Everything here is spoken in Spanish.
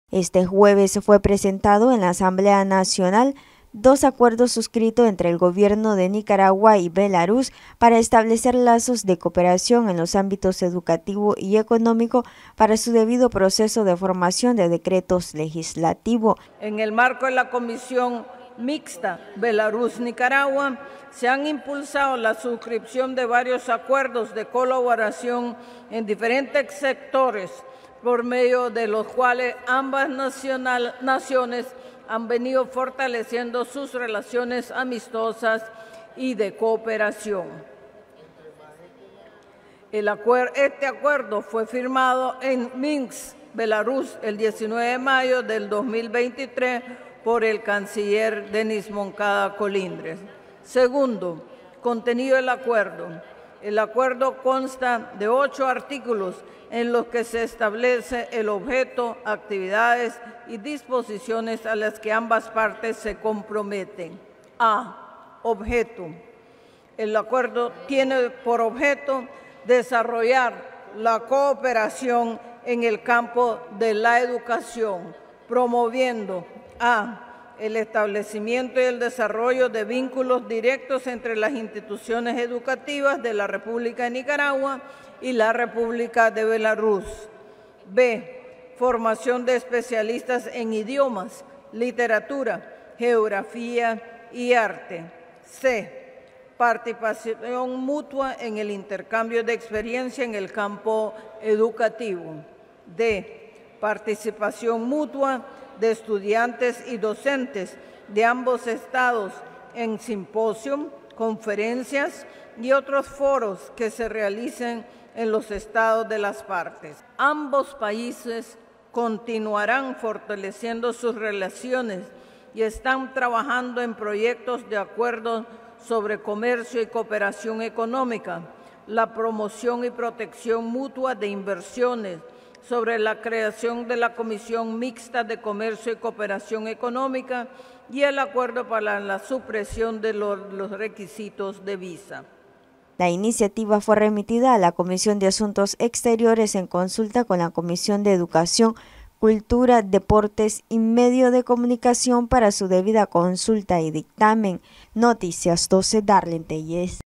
Este jueves fue presentado en la Asamblea Nacional dos acuerdos suscritos entre el gobierno de Nicaragua y Belarus para establecer lazos de cooperación en los ámbitos educativo y económico para su debido proceso de formación de decretos legislativos. En el marco de la Comisión Mixta Belarus-Nicaragua, se han impulsado la suscripción de varios acuerdos de colaboración en diferentes sectores, por medio de los cuales ambas naciones han venido fortaleciendo sus relaciones amistosas y de cooperación. Este acuerdo fue firmado en Minsk, Belarus, el 19 de mayo del 2023 por el canciller Denis Moncada Colindres. Segundo, contenido del acuerdo. El acuerdo consta de 8 artículos en los que se establece el objeto, actividades y disposiciones a las que ambas partes se comprometen. A. Objeto. El acuerdo tiene por objeto desarrollar la cooperación en el campo de la educación, promoviendo a. el establecimiento y el desarrollo de vínculos directos entre las instituciones educativas de la República de Nicaragua y la República de Belarus. B. Formación de especialistas en idiomas, literatura, geografía y arte. C. Participación mutua en el intercambio de experiencia en el campo educativo. D. Participación mutua de estudiantes y docentes de ambos estados en simposios, conferencias y otros foros que se realicen en los estados de las partes. Ambos países continuarán fortaleciendo sus relaciones y están trabajando en proyectos de acuerdo sobre comercio y cooperación económica, la promoción y protección mutua de inversiones, sobre la creación de la Comisión Mixta de Comercio y Cooperación Económica y el acuerdo para la supresión de los requisitos de visa. La iniciativa fue remitida a la Comisión de Asuntos Exteriores en consulta con la Comisión de Educación, Cultura, Deportes y Medio de Comunicación para su debida consulta y dictamen. Noticias 12, Darlene Tellez.